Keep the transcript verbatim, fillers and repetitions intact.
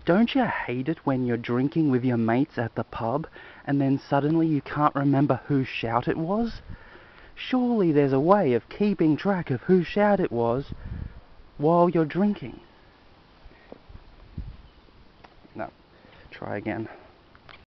Don't you hate it when you're drinking with your mates at the pub and then suddenly you can't remember whose shout it was? Surely there's a way of keeping track of whose shout it was while you're drinking. No, try again.